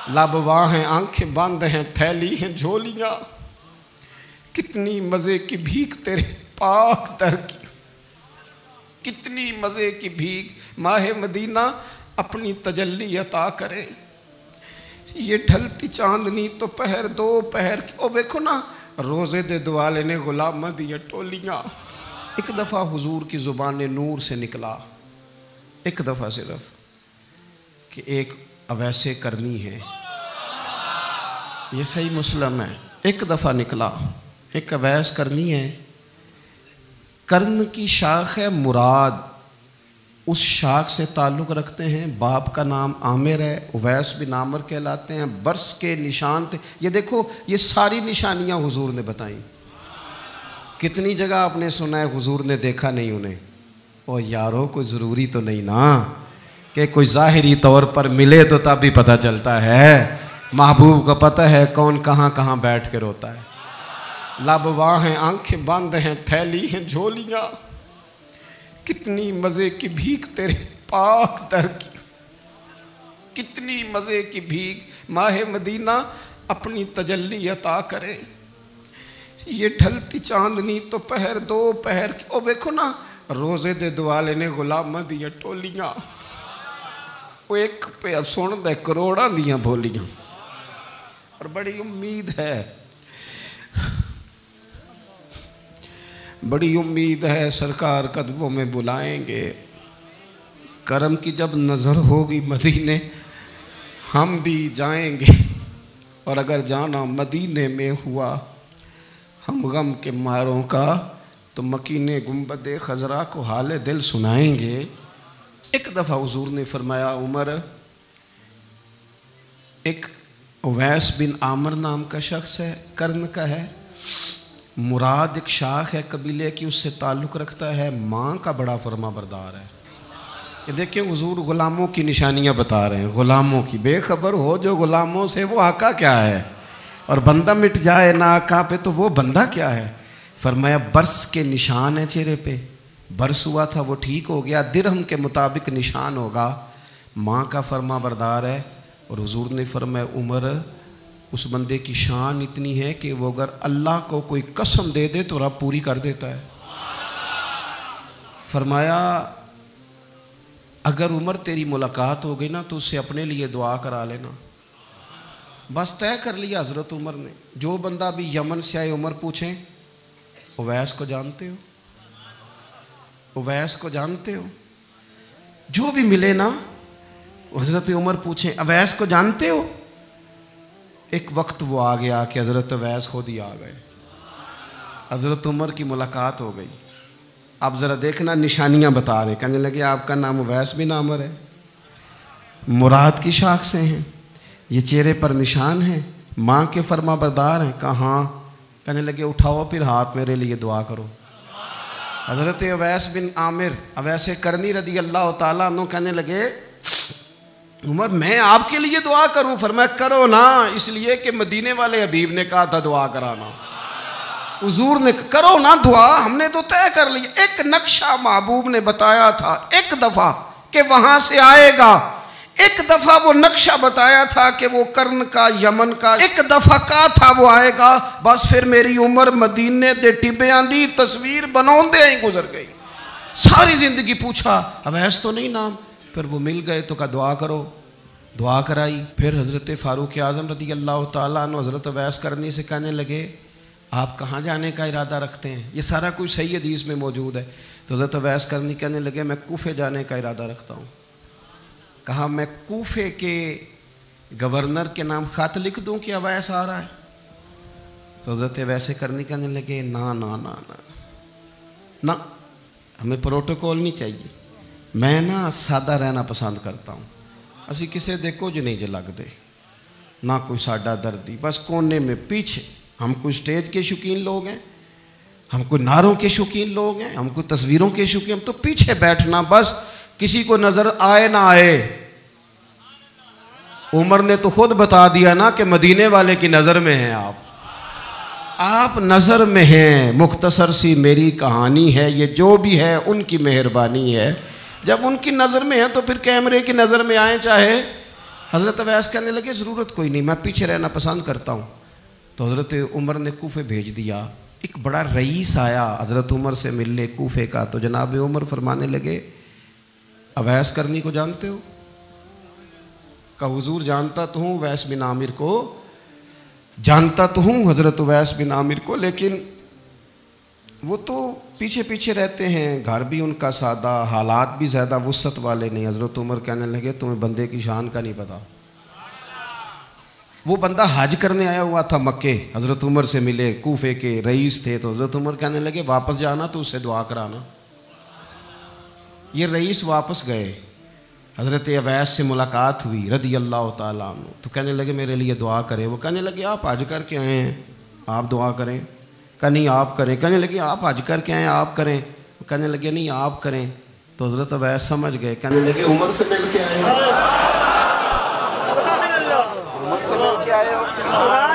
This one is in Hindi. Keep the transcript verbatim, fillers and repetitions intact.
लाबवा हैं, आंखें बंद हैं, फैली हैं झोलियां। कितनी मज़े की भीख तेरे पाक दर की, कितनी मज़े की भीख। माहे मदीना अपनी तजल्ली अता करे। ये ढलती चांदनी तो पहर दो पहर की। ओ देखो ना, रोज़े दे दुआले ने गुलाम दिया टोलियाँ। एक दफ़ा हुजूर की ज़ुबान नूर से निकला, एक दफ़ा सिर्फ, कि एक अवैसे करनी है। ये सही मुस्लिम है। एक दफ़ा निकला, एक अवैस करनी है। कर्ण की शाख है मुराद, उस शाख से ताल्लुक़ रखते हैं। बाप का नाम आमिर है, उवैस बिन आमिर कहलाते हैं। बरस के निशान थे। ये देखो, ये सारी निशानियाँ हुजूर ने बताई। कितनी जगह आपने सुना है हुजूर ने देखा नहीं उन्हें। और यारों, कोई ज़रूरी तो नहीं ना कि कोई ज़ाहिरी तौर पर मिले तो तब भी पता चलता है। महबूब को पता है कौन कहाँ कहाँ बैठ के रोता है। लाबवा हैं, आंखें बंद हैं, फैली हैं झोलियाँ। कितनी मज़े की भीख तेरे पाक दर की, कितनी मज़े की भीख। माहे मदीना अपनी तजल्ली अता करे। ये ढलती चांदनी तो पहर दो पहर की। ओ देखो ना, रोज़े दे दुआले ने गुलाम दिया टोलियाँ। वो एक पे सुन दे करोड़ां दियां बोलियां। और बड़ी उम्मीद है, बड़ी उम्मीद है सरकार कदमों में बुलाएंगे। करम की जब नज़र होगी मदीने, हम भी जाएंगे। और अगर जाना मदीने में हुआ हम गम के मारों का, तो मकीने गुंबदे खजरा को हाले दिल सुनाएंगे। एक दफ़ा हुजूर ने फरमाया, उमर, एक उवैस बिन आमिर नाम का शख्स है, कर्ण का है। मुराद एक शाख है कबीले की, उससे ताल्लुक़ रखता है। माँ का बड़ा फरमा बरदार है। ये देखिए, हुजूर ग़ुलामों की निशानियाँ बता रहे हैं। ग़ुलामों की, बेखबर हो जो ग़ुलामों से, वो आका क्या है। और बंदा मिट जाए ना आका पे, तो वो बंदा क्या है। फरमाया, बरस के निशान है चेहरे पे। बरस हुआ था, वो ठीक हो गया। दिरहम के मुताबिक निशान होगा। माँ का फरमा बरदार है। और हुजूर ने फरमाया, उमर, उस बंदे की शान इतनी है कि वो अगर अल्लाह को कोई कसम दे दे तो रब पूरी कर देता है। फरमाया, अगर उमर तेरी मुलाकात हो गई ना, तो उससे अपने लिए दुआ करा लेना। बस तय कर लिया हज़रत उमर ने। जो बंदा भी यमन से आए, उमर पूछें, उवैस को जानते हो, उवैस को जानते हो। जो भी मिले ना, हज़रत उमर पूछें, अवैस को जानते हो। एक वक्त वो आ गया कि हज़रत अवैस खुद ही आ गए। हज़रत उमर की मुलाकात हो गई। अब ज़रा देखना, निशानियाँ बता रहे। कहने लगे, आपका नाम उवैस बिन आमिर है, मुराद की शाख से हैं, ये चेहरे पर निशान हैं, माँ के फरमा बरदार हैं। कहाँ? कहने लगे, उठाओ फिर हाथ, मेरे लिए दुआ करो। हज़रत उवैस बिन आमिर, अवैस करनी रदी अल्लाह ताला अन्हु कहने लगे, उमर, मैं आपके लिए दुआ करूं? फरमाया, करो ना, इसलिए कि मदीने वाले हबीब ने कहा था दुआ कराना। हुजूर ने, करो ना दुआ, हमने तो तय कर लिया। एक नक्शा महबूब ने बताया था एक दफ़ा कि वहाँ से आएगा। एक दफ़ा वो नक्शा बताया था कि वो कर्ण का, यमन का। एक दफ़ा कहा था वो आएगा। बस फिर मेरी उम्र मदीने दे टिब्बियां दी तस्वीर बनाते ही गुजर गई। सारी ज़िंदगी पूछा, अवैस तो नहीं नाम। फिर वो मिल गए तो कहा दुआ करो। दुआ कराई। फिर हज़रत फ़ारूक आज़म रज़ी अल्लाह ताला अन्हु हज़रत अवैस करनी से कहने लगे, आप कहाँ जाने का इरादा रखते हैं? ये सारा कुछ सही हदीस में मौजूद है। तो हज़रत अवैस करनी कहने लगे, मैं कूफे जाने का इरादा रखता हूँ। कहा, मैं कूफे के गवर्नर के नाम ख़त लिख दूँ कि अवैस आ रहा है? तो हज़रत अवैस करनी कहने लगे, ना ना ना ना ना, हमें प्रोटोकॉल नहीं चाहिए। मैं ना सादा रहना पसंद करता हूँ। असी किसी दे कुछ नहीं जे लगते, ना कोई साडा दर्दी, बस कोने में पीछे। हम कोई स्टेज के शौकीन लोग हैं, हम कोई नारों के शौकीन लोग हैं, हम कोई तस्वीरों के शौकीन, हम तो पीछे बैठना बस, किसी को नजर आए ना आए। उमर ने तो खुद बता दिया ना कि मदीने वाले की नज़र में हैं आप आप नज़र में हैं। मुख्तसर सी मेरी कहानी है, ये जो भी है उनकी मेहरबानी है। जब उनकी नज़र में है तो फिर कैमरे की नज़र में आए, चाहे हज़रत अवैस कहने लगे ज़रूरत कोई नहीं, मैं पीछे रहना पसंद करता हूँ। तो हज़रत उमर ने कूफे भेज दिया। एक बड़ा रईस आया हज़रत उमर से मिलने कूफे का। तो जनाब उमर फरमाने लगे अवैस करनी को जानते हो? का हुजूर जानता तो हूँ उवैस बिन आमिर को, जानता तो हूँ हज़रत उवैस बिन आमिर को, लेकिन वो तो पीछे पीछे रहते हैं, घर भी उनका सादा, हालात भी ज़्यादा वुसत वाले नहीं। हज़रत उमर कहने लगे तुम्हें बंदे की शान का नहीं पता। वो बंदा हज करने आया हुआ था मक्के, हज़रत उमर से मिले, कूफे के रईस थे। तो हज़रत उमर कहने लगे वापस जाना तो उससे दुआ कराना। ये रईस वापस गए, हज़रत अवैस से मुलाकात हुई रदी अल्लाह ताला अन्हु। तो कहने लगे मेरे लिए दुआ करें। वो कहने लगे आप हज करके आए हैं, आप दुआ करें। कहा नहीं आप करें। कहने लगे आप हज करके आए आप करें। कहने लगे नहीं आप करें। तो हज़रत अवैस समझ गए, कहने लगे उमर से मिल के आए, उमर से मिल के आए हो।